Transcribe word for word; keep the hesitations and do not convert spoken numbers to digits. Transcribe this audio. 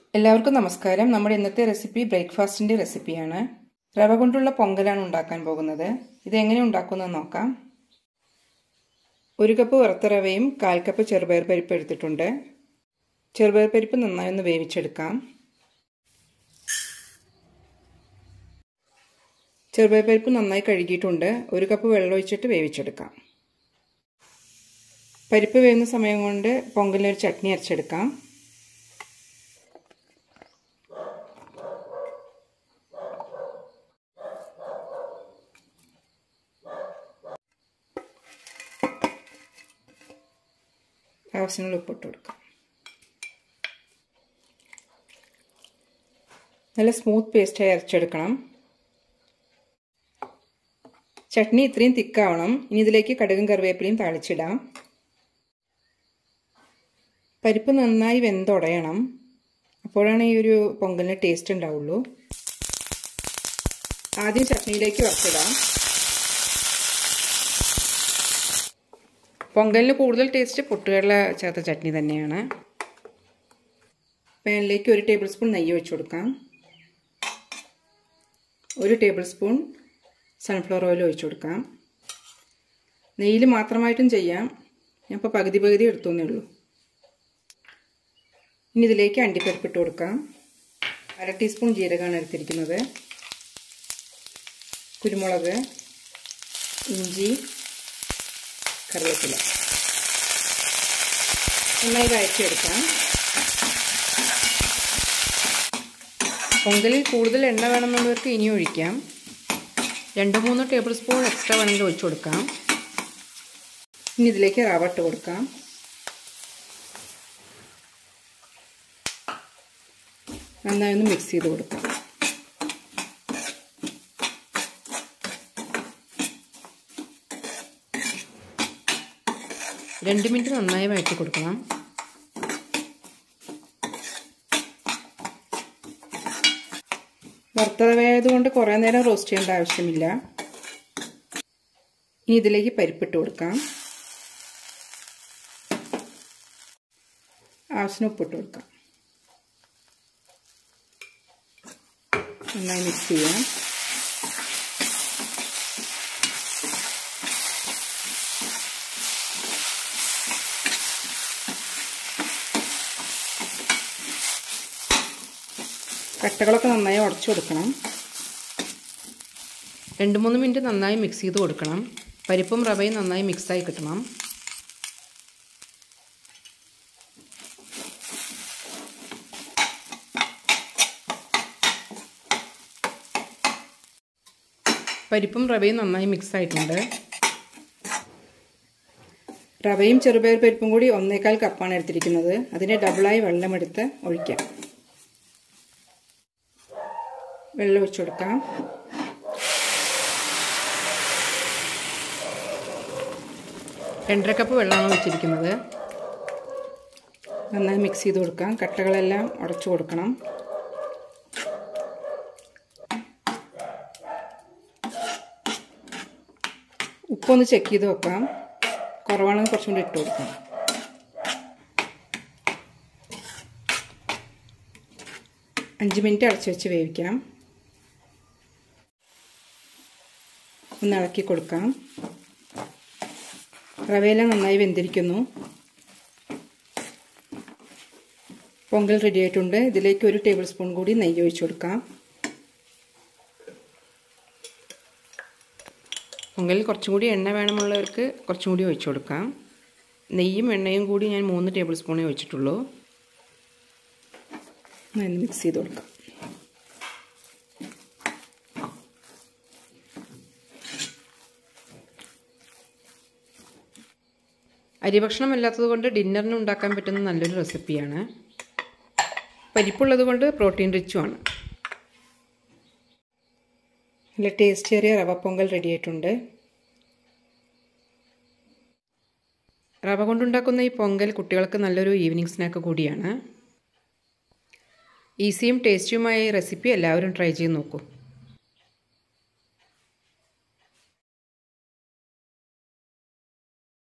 എല്ലാവർക്കും നമസ്കാരം. നമ്മുടെ ഇന്നത്തെ റെസിപ്പി ബ്രേക്ക്ഫാസ്റ്റിന്റെ റെസിപ്പിയാണ്. റവ കൊണ്ടുള്ള പൊങ്കലാണ് ഉണ്ടാക്കാൻ പോകുന്നത്. ഇത് എങ്ങനെ ഉണ്ടാക്കുന്നത് നോക്കാം. ഒരു കപ്പ് വറുത്ത റവയും കാൽ കപ്പ് ചെറുപയർ പരിപ്പ് എടുത്തിട്ടുണ്ട്. ചെറുപയർ പരിപ്പ് നന്നായി ഒന്ന് വേവിച്ചെടുക്കാം. ചെറുപയർ പരിപ്പ് നന്നായി കഴുകിയിട്ടുണ്ട്. ഒരു കപ്പ് വെള്ളം ഒഴിച്ചിട്ട് വേവിച്ചെടുക്കാം. പരിപ്പ് വേവുന്ന സമയം കൊണ്ട് പൊങ്കലിനൊരു ചട്നി അരച്ചെടുക്കാം. ആവശ്യമുള്ള ഉപ്പിട്ട് കൊടുക്കാം. നല്ല സ്മൂത്ത് പേസ്റ്റായി അരച്ചെടുക്കണം. ചട്നി ഇത്രയും തിക്കാവണം. ഇനി ഇതിലേക്ക് കടുകും കറിവേപ്പിലയും താളിച്ചിടാം. പരിപ്പ് നന്നായി വെന്തുടയണം. അപ്പോഴാണ് ഈ ഒരു പൊങ്കലിന് ടേസ്റ്റ് ഉണ്ടാവുള്ളൂ. ആദ്യം ചട്നിയിലേക്ക് വറുത്തിടാം. പൊങ്കലിന് കൂടുതൽ ടേസ്റ്റ് പൊട്ടുകടല ചേർത്ത ചട്നി തന്നെയാണ്. പാനിലേക്ക് ഒരു ടേബിൾ സ്പൂൺ നെയ്യ് ഒഴിച്ചു കൊടുക്കാം. ഒരു ടേബിൾ സ്പൂൺ സൺഫ്ലവർ ഓയിൽ ഒഴിച്ചു കൊടുക്കാം. നെയ്യിൽ മാത്രമായിട്ടും ചെയ്യാം. ഞാൻ ഇപ്പോൾ പകുതി പകുതി എടുത്തുവെന്നേ ഉള്ളൂ. ഇനി ഇതിലേക്ക് അണ്ടിപ്പരിപ്പ് ഇട്ട് കൊടുക്കാം. അര ടീസ്പൂൺ ജീരകമാണ് എടുത്തിരിക്കുന്നത്. കുരുമുളക്, ഇഞ്ചി, കറിവേപ്പില നന്നായി വഴറ്റിയെടുക്കാം. പൊങ്കലിൽ കൂടുതൽ എണ്ണ വേണമെന്നുള്ളവർക്ക് ഇനി ഒഴിക്കാം. രണ്ട് മൂന്ന് ടേബിൾ സ്പൂൺ എക്സ്ട്രാ വേണമെങ്കിൽ ഒഴിച്ചു കൊടുക്കാം. ഇനി ഇതിലേക്ക് റവ ഇട്ട് കൊടുക്കാം. നന്നായി ഒന്ന് മിക്സ് ചെയ്ത് കൊടുക്കാം. രണ്ട് മിനിറ്റ് നന്നായി വഴറ്റി കൊടുക്കണം. വറുത്തതായതുകൊണ്ട് കുറേ നേരം റോസ്റ്റ് ചെയ്യേണ്ട ആവശ്യമില്ല. ഇനി ഇതിലേക്ക് പരിപ്പിട്ട് കൊടുക്കാം. ആവശ്യത്തിന് ഉപ്പിട്ട് കൊടുക്കാം. നന്നായി മിക്സ് ചെയ്യാം. കട്ടകളൊക്കെ നന്നായി ഉടച്ചു കൊടുക്കണം. രണ്ട് മൂന്ന് മിനിറ്റ് നന്നായി മിക്സ് ചെയ്ത് കൊടുക്കണം. പരിപ്പും റവയും നന്നായി മിക്സായി കിട്ടണം. പരിപ്പും റവയും നന്നായി മിക്സ് ആയിട്ടുണ്ട്. റവയും ചെറുപയർ പരിപ്പും കൂടി ഒന്നേകാൽ കപ്പാണ് എടുത്തിരിക്കുന്നത്. അതിന് ഡബിളായി വെള്ളമെടുത്ത് ഒഴിക്കാം. വെള്ളം ഒഴിച്ചു കൊടുക്കാം. രണ്ടര കപ്പ് വെള്ളമാണ് ഒഴിച്ചിരിക്കുന്നത്. നന്നായി മിക്സ് ചെയ്ത് കൊടുക്കാം. കട്ടകളെല്ലാം ഉടച്ചു കൊടുക്കണം. ഉപ്പൊന്ന് ചെക്ക് ചെയ്ത് വെക്കാം. കുറവാണെങ്കിൽ കുറച്ചും കൂടി ഇട്ട് കൊടുക്കാം. അഞ്ച് മിനിറ്റ് അടച്ചു വെച്ച് വേവിക്കാം. ഒന്ന് ഇളക്കി കൊടുക്കാം. റവയെല്ലാം നന്നായി വെന്തിരിക്കുന്നു. പൊങ്കൽ റെഡി ആയിട്ടുണ്ട്. ഇതിലേക്ക് ഒരു ടേബിൾ സ്പൂൺ കൂടി നെയ്യ് ഒഴിച്ചു കൊടുക്കാം. പൊങ്കലിൽ കുറച്ചും കൂടി എണ്ണ വേണമുള്ളവർക്ക് കുറച്ചും കൂടി ഒഴിച്ചു കൊടുക്കാം. നെയ്യും എണ്ണയും കൂടി ഞാൻ മൂന്ന് ടേബിൾ സ്പൂണേ ഒഴിച്ചിട്ടുള്ളൂ. മിക്സ് ചെയ്ത് കൊടുക്കാം. അരിഭക്ഷണം അല്ലാത്തത് കൊണ്ട് ഡിന്നറിന് ഉണ്ടാക്കാൻ പറ്റുന്ന നല്ലൊരു റെസിപ്പിയാണ്. പരിപ്പുള്ളത് കൊണ്ട് പ്രോട്ടീൻ റിച്ചുമാണ്. നല്ല ടേസ്റ്റിയേറിയ റവ പൊങ്കൽ റെഡി ആയിട്ടുണ്ട്. റവ കൊണ്ടുണ്ടാക്കുന്ന ഈ പൊങ്കൽ കുട്ടികൾക്ക് നല്ലൊരു ഈവനിങ് സ്നാക്ക് കൂടിയാണ്. ഈസിയും ടേസ്റ്റിയുമായ ഈ റെസിപ്പി എല്ലാവരും ട്രൈ ചെയ്ത് നോക്കൂ.